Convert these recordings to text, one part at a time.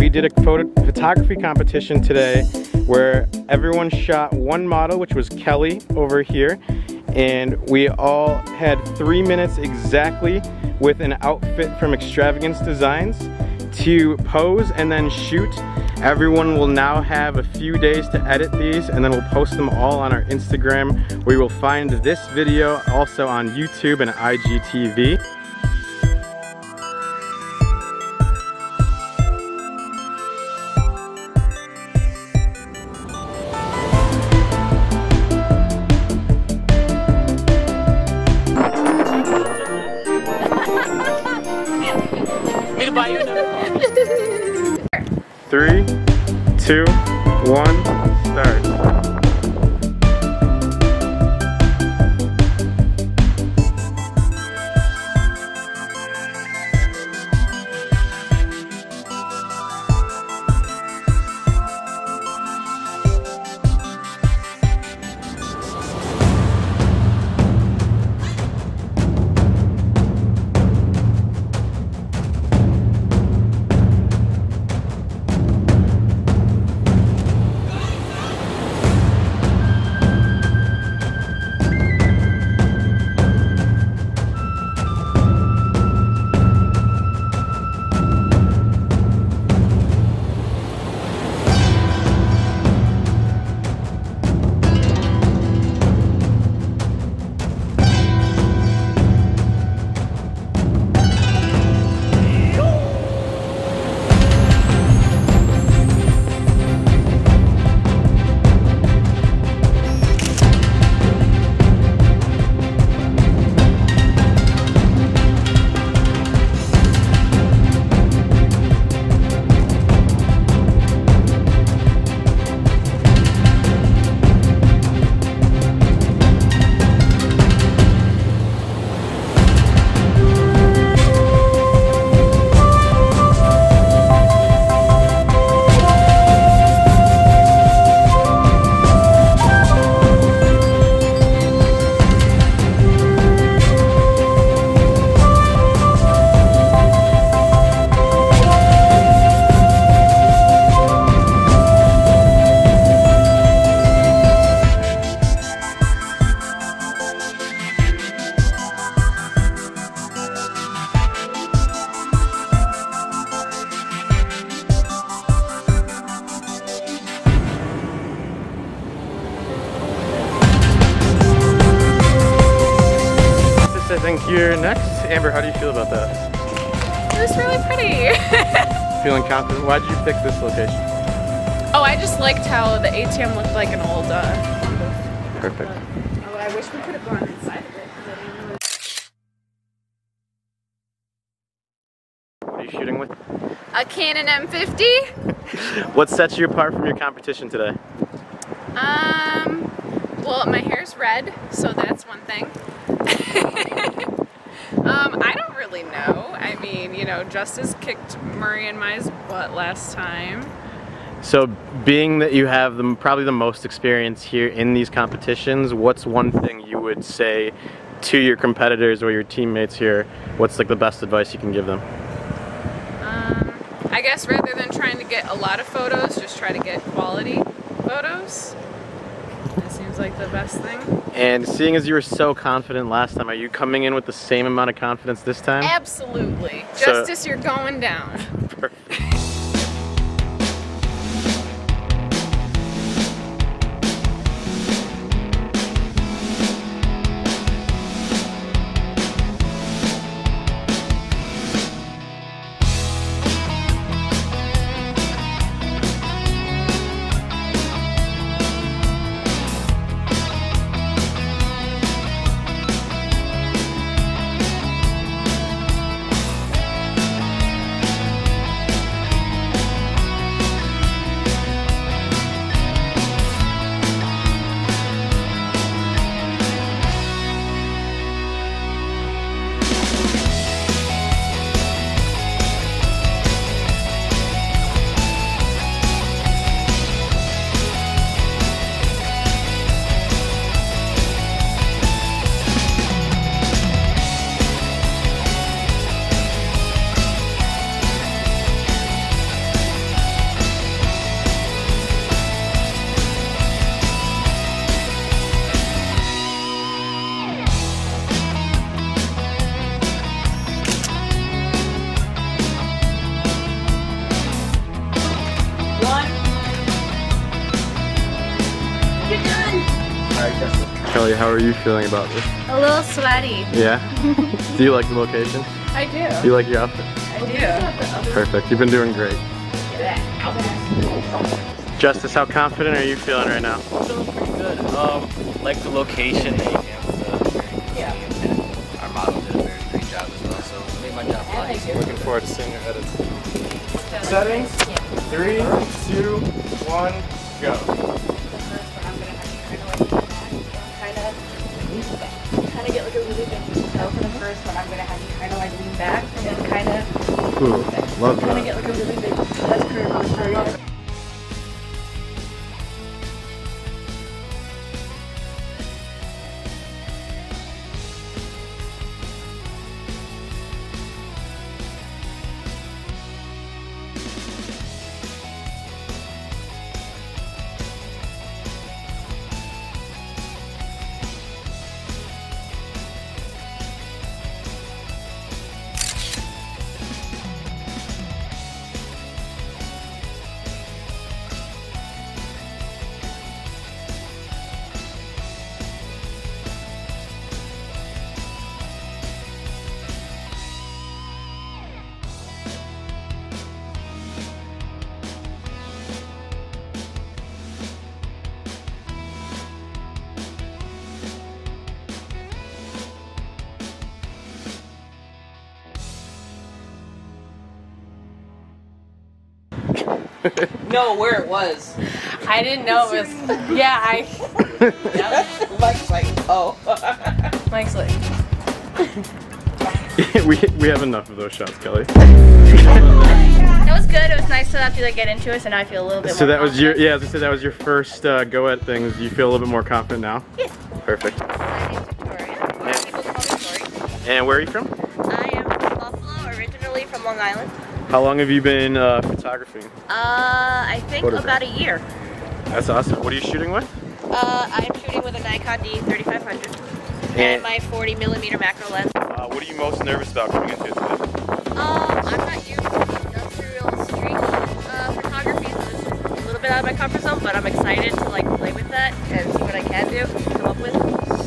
did a photography competition today where everyone shot one model, which was Kelly over here, and we all had 3 minutes exactly with an outfit from Extravagance Designs to pose and then shoot. Everyone will now have a few days to edit these, and then we'll post them all on our Instagram, where you will find this video also on YouTube and IGTV. Me to buy you another car. 3, 2, 1, start. I think you're next. Amber, how do you feel about that? It was really pretty. Feeling confident? Why did you pick this location? Oh, I just liked how the ATM looked like an old Perfect. Oh, I wish we could have gone inside of it. What are you shooting with? A Canon M50. What sets you apart from your competition today? Well, my hair's red, so that's one thing. I don't really know. I mean, you know, Justice kicked Murray and Mai's butt last time. So, being that you have probably the most experience here in these competitions, what's one thing you would say to your competitors or your teammates here? What's like the best advice you can give them? I guess rather than trying to get a lot of photos, just try to get quality photos. That seems like the best thing. And seeing as you were so confident last time, are you coming in with the same amount of confidence this time? Absolutely. Justice, you're going down. Perfect. Kelly, how are you feeling about this? A little sweaty. Yeah? Do you like the location? I do. Do you like your outfit? I do. Perfect. You've been doing great. Justice, how confident are you feeling right now? I'm feeling pretty good. Like the location, the our model did a very great job as well, so it made my job a lot easier. Looking forward to seeing your edits. Settings, 3, 2, 1, go. Kind of get like a really big toe for the first one. I'm gonna have you kind of like lean back and then kind of Love kind of that. get like a really big S curve on the No, where it was. I didn't know it was. Yeah, Mike's like, oh. Mike's like. we have enough of those shots, Kelly. It was good. It was nice to have to like get into it, so now I feel a little bit So more that was your, yeah, as I said, that was your first go at things. You feel a little bit more confident now? Yeah. Perfect. My name's Victoria. People call me Tori. And where are you from? I am from Buffalo, originally from Long Island. How long have you been photographing? I think about a year. That's awesome. What are you shooting with? I'm shooting with a Nikon D3500 and my 40mm macro lens. What are you most nervous about coming into it today? I'm not used to industrial street photography, so it's a little bit out of my comfort zone, but I'm excited to like play with that and see what I can do, come up with.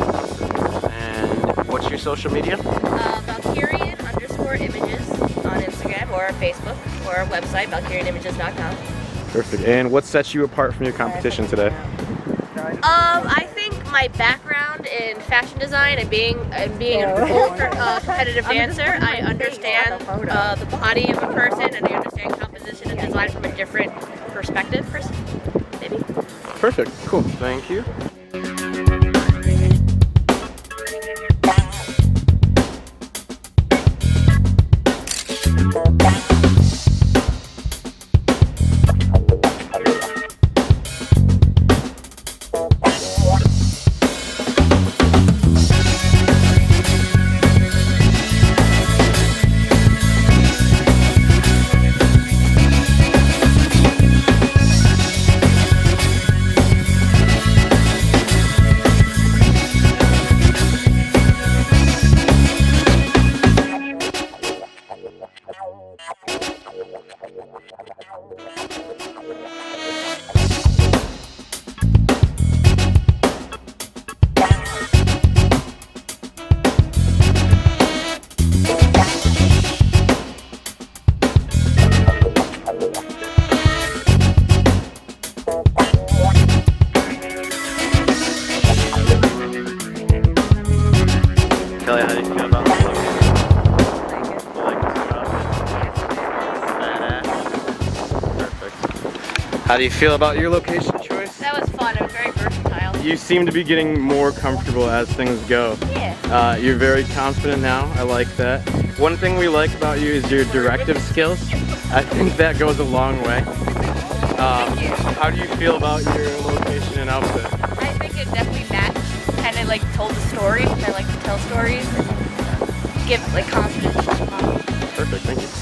And what's your social media? Valkyrian_images on Instagram or Facebook or our website, ValkyrianImages.com. Perfect. And what sets you apart from your competition today? I think my background in fashion design and being a competitive dancer, I understand the body of a person and I understand composition and design from a different perspective, maybe. Perfect. Cool. Thank you. Kelly, how do you feel about this location? You like this job? Perfect. How do you feel about your location choice? That was fun. It was very versatile. You seem to be getting more comfortable as things go. Yeah. You're very confident now. I like that. One thing we like about you is your directive skills. I think that goes a long way. How do you feel about your location and outfit? I think it definitely matched. Kind of like told the story. I like to tell stories and give like confidence. Perfect. Thank you.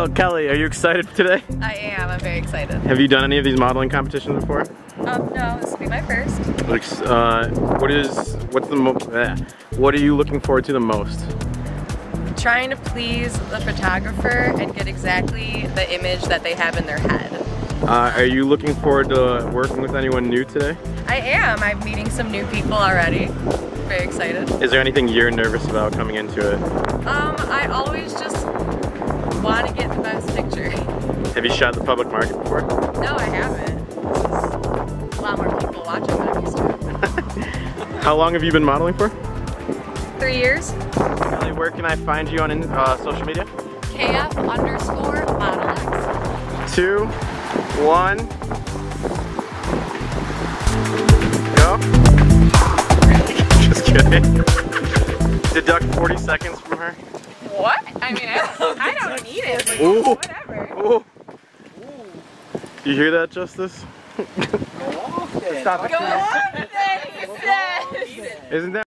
So Kelly, are you excited for today? I am. I'm very excited. Have you done any of these modeling competitions before? No, this will be my first. What are you looking forward to the most? Trying to please the photographer and get exactly the image that they have in their head. Are you looking forward to working with anyone new today? I am. I'm meeting some new people already. Very excited. Is there anything you're nervous about coming into it? I always just want to get the best picture. Have you shot the public market before? No, I haven't. There's a lot more people watching than I'm used to. How long have you been modeling for? 3 years. Kelly, where can I find you on social media? KF_modelx. 2, 1, go. Just kidding. Deduct 40 seconds from her. What? I mean, I don't need it. But Ooh. whatever. Ooh. You hear that, Justice? Stop it. Go on, he says. Isn't that?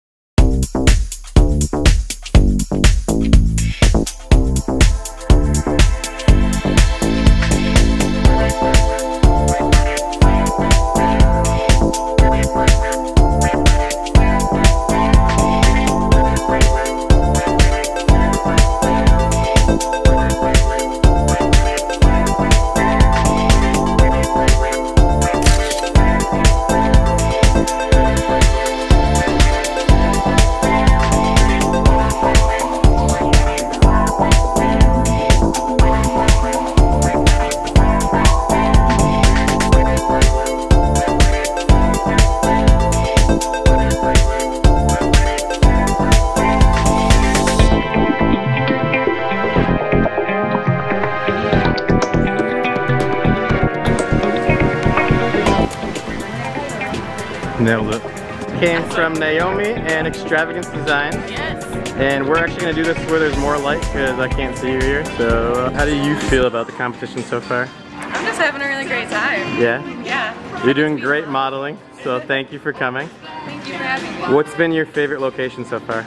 Nailed it. Came from Naomi and Extravagance Design. Yes. And we're actually going to do this where there's more light because I can't see you here. So how do you feel about the competition so far? I'm just having a really great time. Yeah? Yeah. You're doing great modeling, so thank you for coming. Thank you for having me. What's been your favorite location so far?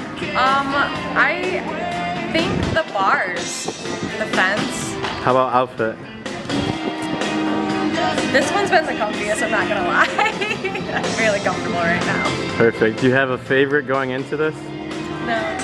I think the bars, the fence. How about outfit? This one's been the comfiest, I'm not gonna lie. I'm really comfortable right now. Perfect. Do you have a favorite going into this? No.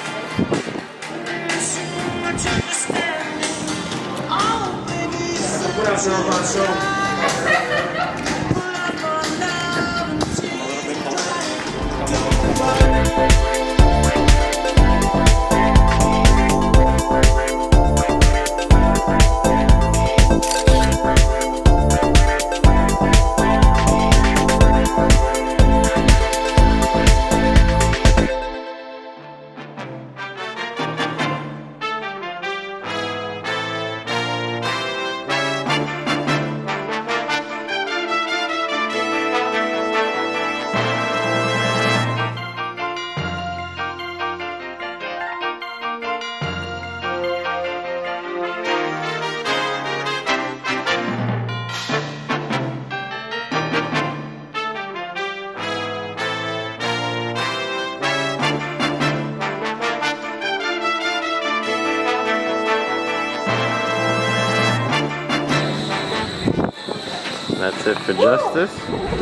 That's it for Justice.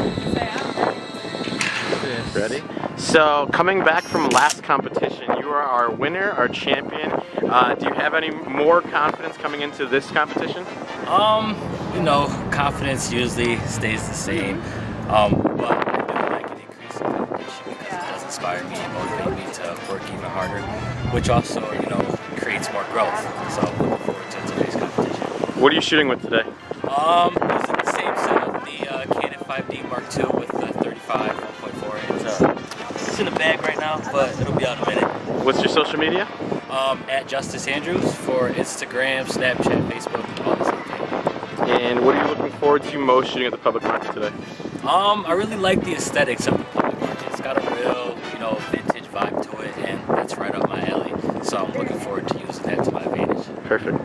Ready? So, coming back from last competition, you are our winner, our champion. Do you have any more confidence coming into this competition? You know, confidence usually stays the same. But I do like an increase in competition because it does inspire me and motivate me to work even harder, which also, you know, creates more growth. So I'm looking forward to today's competition. What are you shooting with today? Using the same setup, the Canon 5D Mark II with the 35 1.4. It's in the bag right now, but it'll be out in a minute. What's your social media? At Justice Andrews for Instagram, Snapchat, Facebook, all the same thing. And what are you looking forward to most shooting at the public market today? I really like the aesthetics of the public market. It's got a real, you know, vintage vibe to it, and that's right up my alley. So I'm looking forward to using that to my advantage. Perfect.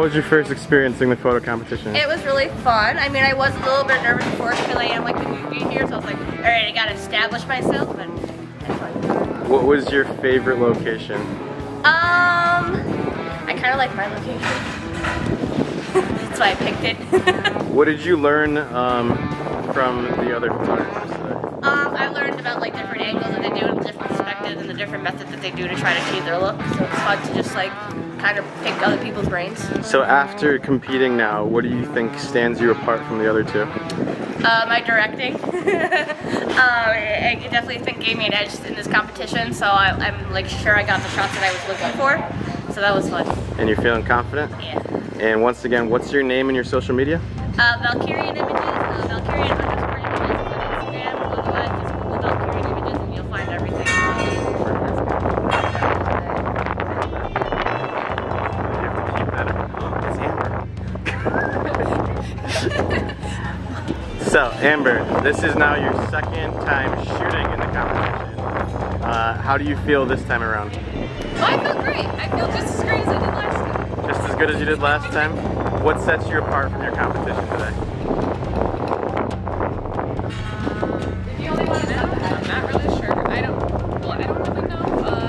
was your first experience in the photo competition? It was really fun. I mean, I was a little bit nervous before because I am like the newbie here, so I was like, all right, I gotta establish myself, but it's fun. What was your favorite location? I kind of like my location. That's why I picked it. What did you learn from the other photographers today? I learned about like different angles that they do and the different perspectives and the different methods that they do to try to achieve their look. So it's fun to just like kind of pick other people's brains. So after competing now, what do you think stands you apart from the other two? My directing. I definitely think gave me an edge in this competition, so I'm like sure I got the shots that I was looking for. So that was fun. And you're feeling confident? Yeah. And once again, what's your name and your social media? Valkyrian Images, Valkyrian_Images on Instagram. Otherwise, just Google Valkyrian Images and you'll find everything. So, Amber, this is now your second time shooting in the competition. How do you feel this time around? Oh, I feel great. I feel just as great as I did last time. Just as good as you did last time? What sets you apart from your competition today? If you only want to know, I'm not really sure. I don't really know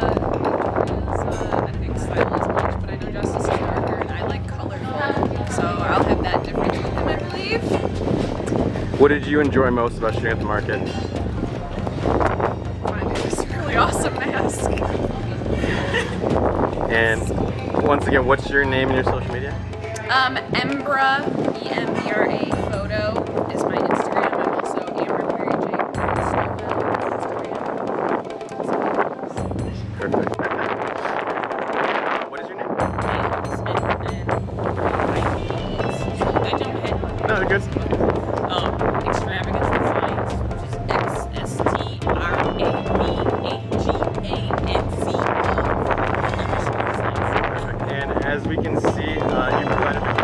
I think style as much, but I know Justice is darker and I like colorful. So I'll have that difference with him, I believe. What did you enjoy most about shooting at the market? Finding this really awesome mask. And once again, what's your name and your social media? Embra, E-M-B-R-A photo is my Instagram. I'm also Amber Mary Jane on Instagram. Perfect. What is your name? Did I jump ahead? No, you're good. Extravagance Designs, which is XSTRAVAGANCO. And as we can see, you provided a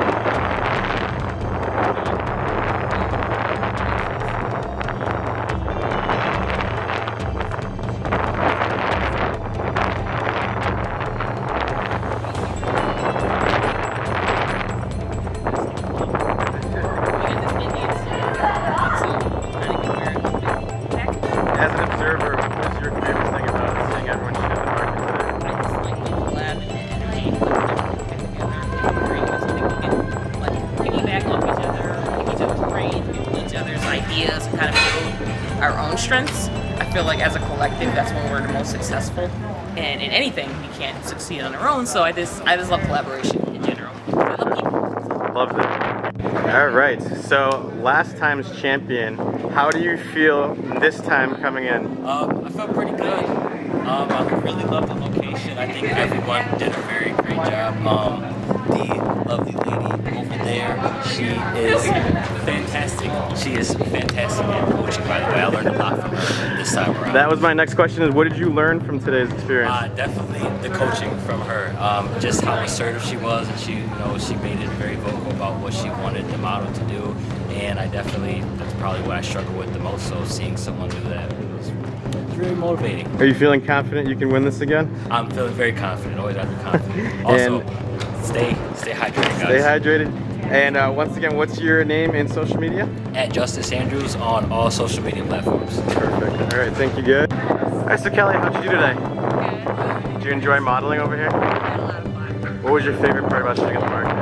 As an observer, what was your favorite thing about seeing everyone shoot in the market today? I just like the collab and the energy of everything together. I think we can piggyback off each other, pick each other's brains, pick each other's ideas, and kind of build our own strengths. I feel like as a collective, that's when we're the most successful. And in anything, we can't succeed on our own. So I just love collaboration in general. I love people. Loved it. All right, so last time's champion, how do you feel this time coming in? I felt pretty good. I really love the location. I think everyone did a very great job. The lovely lady over there, she is fantastic. She is fantastic at coaching, by the way. I learned a lot from her this time around. That was my next question, is what did you learn from today's experience? Definitely the coaching from her. Just how assertive she was, and she made it very vocal about what she wanted the model to do. And that's probably what I struggle with the most. So seeing someone do that, it was really motivating. Are you feeling confident you can win this again? I'm feeling very confident. Always have to be confident. Also, stay hydrated, guys. Stay hydrated. And once again, what's your name and social media? At Justice Andrews on all social media platforms. Perfect. All right, thank you, good. All right, so Kelly, how'd you do today? Good. Did you enjoy modeling over here? I had a lot of fun. What was your favorite part about shooting at the market?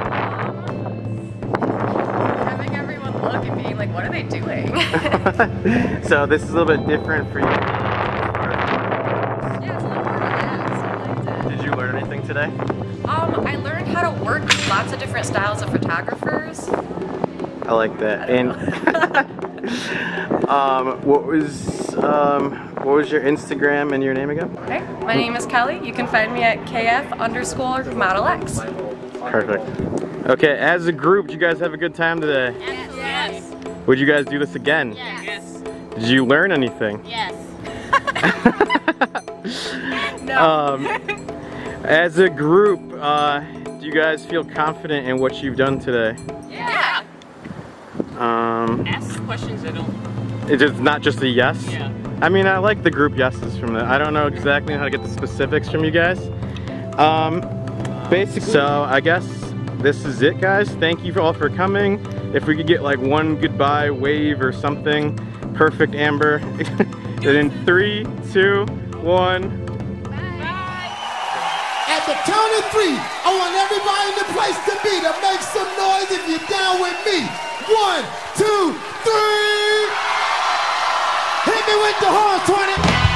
Having everyone look and being like, what are they doing? So this is a little bit different for you. Yeah, it's a little more relaxed. I liked it. Did you learn anything today? I learned how to work with lots of different styles of photographers. I like that. And what was your Instagram and your name again? Okay, my name is Kelly. You can find me at KF_ModelX. Perfect. Okay, as a group, did you guys have a good time today? Yes. Would you guys do this again? Yes. Did you learn anything? Yes. No. As a group, do you guys feel confident in what you've done today? Yeah. Ask questions that don't. It's not just a yes? Yeah. I mean, I like the group yeses from that. I don't know exactly how to get the specifics from you guys. Basically, so I guess this is it, guys. Thank you all for coming. If we could get like one goodbye wave or something. Perfect, Amber. And in 3, 2, 1. At the count of 3, I want everybody in the place to be to make some noise if you're down with me. 1, 2, 3. Hit me with the horns, 20.